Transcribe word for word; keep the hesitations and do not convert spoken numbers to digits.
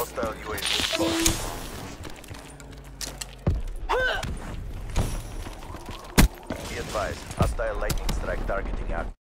Hostile U A V spotted. Be advised, hostile lightning strike targeting active.